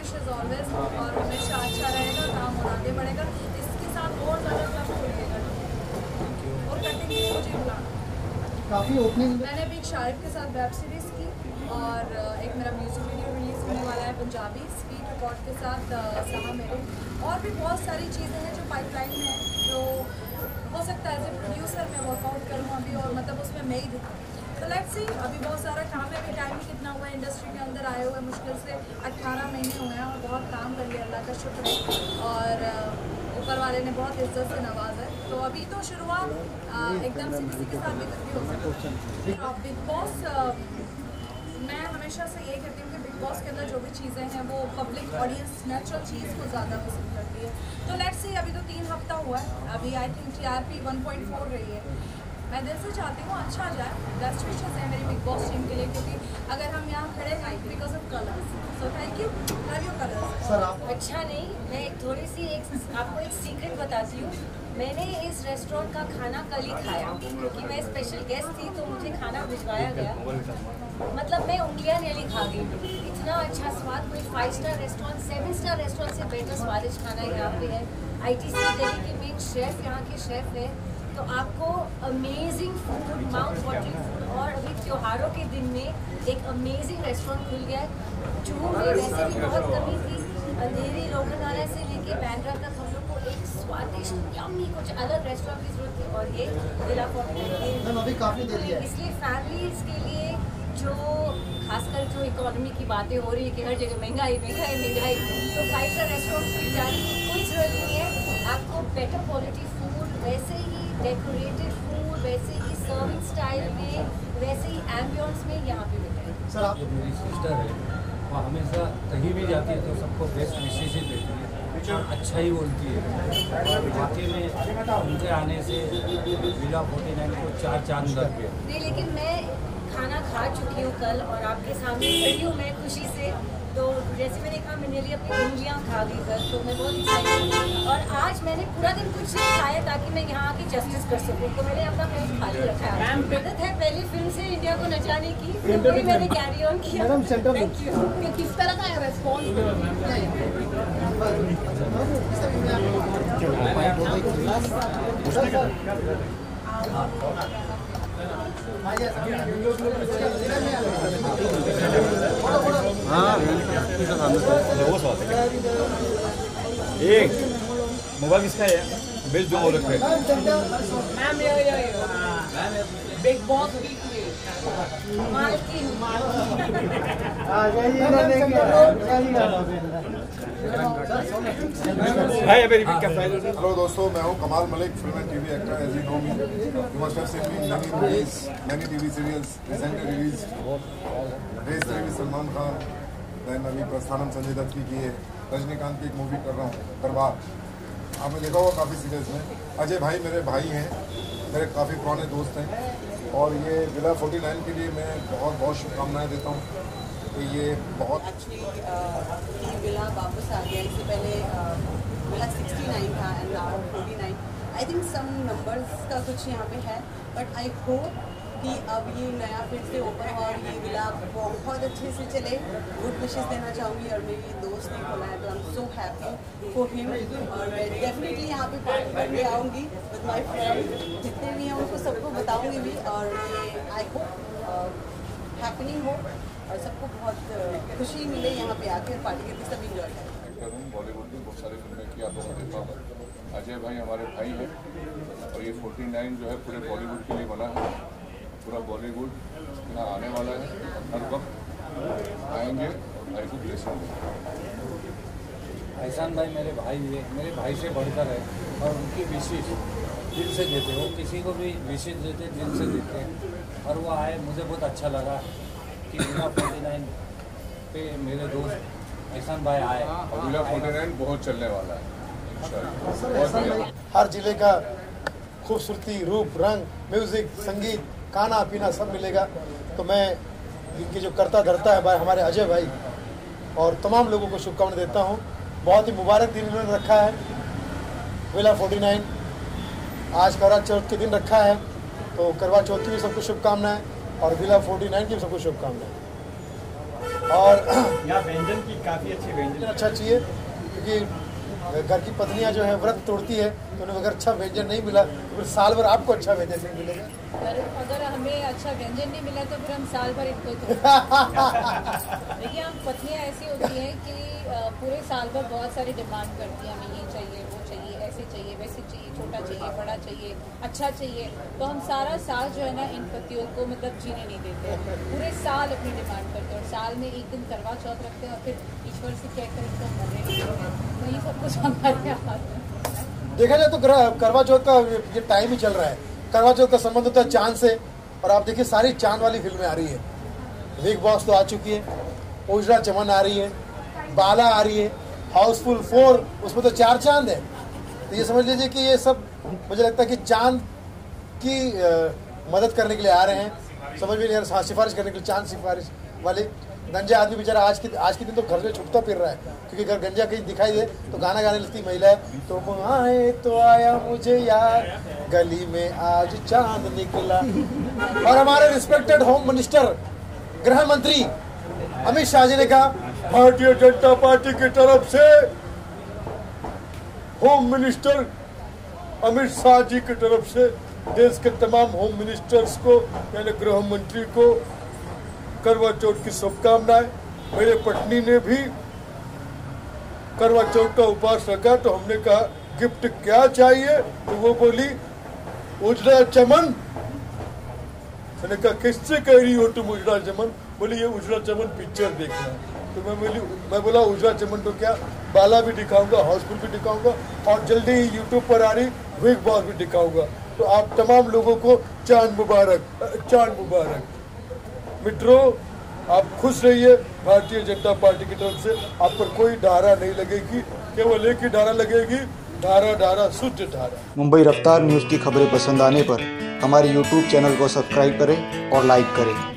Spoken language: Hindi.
विशेस ऑलवेज, और हमेशा अच्छा रहेगा, काम और आगे बढ़ेगा, इसके साथ और ज़्यादा क्लब खुलेगा और कंटिन्यू मुझे बुला। काफ़ी ओपनिंग मैंने अभी एक शाहिद के साथ वेब सीरीज़ की, और एक मेरा म्यूज़िक वीडियो रिलीज़ होने वाला है पंजाबी स्पीड रिकॉर्ड के साथ सहा मेरे, और भी बहुत सारी चीज़ें हैं जो पाइपलाइन में हैं, जो हो सकता है एज ए प्रोड्यूसर मैं वर्कआउट करूँ अभी, और मतलब उसमें मैं ही दिखाऊँ। तो लेट्स सी, अभी बहुत सारा काम है, अभी टाइम ही कितना हुआ है इंडस्ट्री के अंदर आए हुए, मुश्किल से 18 महीने हुए हैं, और बहुत काम कर लिया, अल्लाह का शुक्र है, और ऊपर वाले ने बहुत इज्जत से नवाजा है। तो अभी तो शुरुआत एकदम से किसी के साथ भी कुछ भी हो सकता है। बिग बॉस, मैं हमेशा से ये कहती हूँ कि बिग बॉस के अंदर जो भी चीज़ें हैं वो पब्लिक ऑडियंस नेचुरल चीज़ को ज़्यादा पसंद करती है। तो लेट्स सी, अभी तो 3 हफ्ता हुआ है, अभी आई थिंक TRP 1.4 रही है। मैं दिल से चाहती हूँ अच्छा जाए, बेस्ट विशेस है मेरी बिग बॉस टीम के लिए, क्योंकि अगर हम यहाँ खड़े हैं because of colours, so thank you, love you colours. Sir आप अच्छा नहीं, मैं थोड़ी सी आपको एक सीक्रेट बताती हूँ। मैंने इस रेस्टोरेंट का खाना कल ही खाया, क्योंकि मैं स्पेशल गेस्ट थी तो मुझे खाना भिजवाया गया। मतलब मैं उंगलियां नेली खा गई, इतना अच्छा स्वाद। कोई 5 स्टार रेस्टोरेंट, 7 स्टार रेस्टोरेंट से बेटर स्वादिष्ट खाना यहाँ पे है। ITC दिल्ली के मेन शेफ़ यहाँ के शेफ़ है, तो आपको amazing food, mouth watering food. और अभी त्योहारों के दिन में एक अमेजिंग रेस्टोरेंट खुल गया है। जुहू में वैसे भी बहुत कमी थी, अंधेरी लोकनाला से लेके बैंड्रा तक हम लोग को एक स्वादिष्ट यम्मी कुछ अलग रेस्टोरेंट की जरूरत थी, और ये विला 49 अभी काफ़ी देरी है, इसलिए फैमिलीज के लिए, जो खासकर जो इकोनॉमी की बातें हो रही है कि हर जगह महंगाई महंगाई महंगाई, तो 5 स्टार रेस्टोरेंट की जाने की कोई ज़रूरत नहीं है। आपको बेटर क्वालिटी फूड, वैसे ही डेकोरेटेड फूड, वैसे ही सर्विंग स्टाइल में, वैसे ही एम्बियंस में यहाँ पे मिलेगा। सर आप मेरी सिस्टर है, वो हमेशा कहीं भी जाती है तो सबको बेस्ट विशेष ही देती है और अच्छा ही बोलती है। और वाकई में उनके आने से विला 49 को 4 चांद लग गए। नहीं, लेकिन मैं खाना खा चुकी हूँ कल, और आपके सामने खड़ी हूँ मैं खुशी से। तो जैसे मैंने कहा, मैंने लिए अपनी उंगलियाँ खा गई कल, तो मैं बहुत एक्साइटेड हूँ। और आज मैंने पूरा दिन कुछ नहीं खाया ताकि मैं यहाँ आके जस्टिस कर सकूँ, तो मैंने अपना पेट खाली रखा है। मदद है पहली फिल्म से इंडिया को नचाने की, तो वही मैंने कैरी ऑन किया। Madam centre thank you. किस तरह का है रेस्पॉन्स? एक मोबाइल किसका है? बेच दो औरत पे। मैम बिग बॉस मालकिन भाई अबे रिपीट का फाइल। हेलो दोस्तों, मैं हूं Kamaal Malik, film and TV actor as you know me. You must have seen me in many movies, many TV serials, recently released retro with Salman Khan, then अभी प्रस्थानम संजय दत्त की है, रजनीकांत की एक मूवी कर रहा हूं दरबार, आपने देखा होगा काफ़ी सीरियल्स में। अजय भाई मेरे भाई हैं, मेरे काफ़ी पुराने दोस्त हैं, और ये विला 49 के लिए मैं बहुत बहुत शुभकामनाएं देता हूँ। तो ये बहुत एक्चुअली विला वापस आ गया। इससे पहले विला 69 था and now 49। I think some numbers का कुछ यहाँ पे है, बट आई होप कि अब ये नया फिर से ओपन और ये विला बहुत अच्छे से चले। गुड विशेस देना चाहूँगी, और मेरी दोस्त ने खोला है तो I am so happy for him. और मैं डेफिनेटली यहाँ पे पार्टी करके आऊँगी विद माय फ्रेंड, जितने भी हैं उनको सबको बताऊँगी भी। और ये आई होप हैपनिंग हो और सबको बहुत खुशी मिले यहाँ पे आके पार्टी करके सब इंजॉय करें। एक्टर हूँ, बॉलीवुड में बहुत सारी फिल्में की आप लोगों ने देखा होगा। अजय भाई हमारे भाई हैं, और ये 49 जो है पूरे बॉलीवुड के लिए बना है। पूरा बॉलीवुड यहाँ आने वाला है, हर वक्त आएंगे और भाई को ब्लेसिंग देंगे। एहसान भाई मेरे भाई है, मेरे भाई से बढ़कर है, और उनकी विशेष दिल से देते हो, किसी को भी विशेष देते दिल से देते हैं। और वो आए, मुझे बहुत अच्छा लगा कि विला 49 पे मेरे दोस्त एहसान भाई आए। और विला 49 बहुत चलने वाला है इंशाल्लाह। हर जिले का खूबसूरती, रूप, रंग, म्यूजिक, संगीत, खाना पीना सब मिलेगा। तो मैं इनके जो करता धरता है भाई हमारे अजय भाई, और तमाम लोगों को शुभकामनाएं देता हूँ। बहुत ही मुबारक दिन इन्होंने रखा है, विला 49 आज करवा चौथ के दिन रखा है, तो करवा चौथ की भी सबको शुभकामनाएं, और विला 49 की भी सबको शुभकामनाएं। और यहाँ व्यंजन की काफ़ी अच्छी व्यंजन अच्छा चाहिए, क्योंकि घर की पत्नियां जो है व्रत तोड़ती है, तो उन्हें अगर अच्छा व्यंजन नहीं मिला तो फिर साल भर आपको अच्छा व्यंजन नहीं मिलेगा। अगर हमें अच्छा व्यंजन नहीं मिला तो फिर हम साल भर इनको देखिए, हम पत्नियां ऐसी होती हैं कि पूरे साल भर बहुत सारी डिमांड करती हैं, हमें ये चाहिए, वो चाहिए, ऐसे चाहिए, वैसे चाहिए, छोटा चाहिए, बड़ा चाहिए, अच्छा चाहिए। तो हम सारा साल जो है ना इन पतियों को मतलब जीने नहीं देते हैं, पूरे साल अपनी डिमांड करते हैं और साल में एक दिन करवा चौथ रखते हैं और फिर ईश्वर से कहकर इनको मरने नहीं देते। तो ये सब कुछ हमारे हाथ में। देखा जाए तो करवा चौथ का ये टाइम ही चल रहा है। करवा चौथ का संबंध होता है चांद से, और आप देखिए सारी चांद वाली फिल्में आ रही है। बिग बॉस तो आ चुकी है, उजड़ा चमन आ रही है, बाला आ रही है, हाउसफुल 4 उसमें तो 4 चांद है। तो ये समझ लीजिए कि ये सब मुझे लगता है कि चांद की मदद करने के लिए आ रहे हैं। समझ में नहीं आ रहा, सिफारिश करने के लिए, चांद सिफारिश वाले। गंजा आदमी बेचारा आज के दिन तो घर में छुपता फिर रहा है, क्योंकि अगर गंजा कहीं दिखाई दे तो गाना गाने लगती महिला है, तो आए तो आया मुझे यार गली में आज चांद निकला। और हमारे रिस्पेक्टेड होम मिनिस्टर, गृह मंत्री अमित शाह जी ने कहा, भारतीय जनता पार्टी की तरफ से होम मिनिस्टर अमित शाह जी की तरफ से देश के तमाम होम मिनिस्टर्स को यानी गृह मंत्री को करवा चौथ की शुभकामनाएं। मेरे पत्नी ने भी करवा चौथ का उपवास रखा, तो हमने कहा गिफ्ट क्या चाहिए, तो वो बोली उजड़ा चमन। मैंने कहा किससे कह रही हो तुम उजड़ा चमन? बोली ये उजड़ा चमन पिक्चर देखना। तो मैं बोला उजड़ा चमन तो क्या, बाला भी दिखाऊंगा, हाउसफुल भी दिखाऊंगा, और जल्दी ही यूट्यूब पर आ रही बिग बॉस भी दिखाऊंगा। तो आप तमाम लोगों को चांद मुबारक, चांद मुबारक। मित्रों, आप खुश रहिए, भारतीय जनता पार्टी की तरफ से आप पर कोई धारा नहीं लगेगी, केवल एक ही धारा लगेगी, धारा शुद्ध धारा। मुंबई रफ्तार न्यूज़ की खबरें पसंद आने पर हमारे YouTube चैनल को सब्सक्राइब करें और लाइक करें।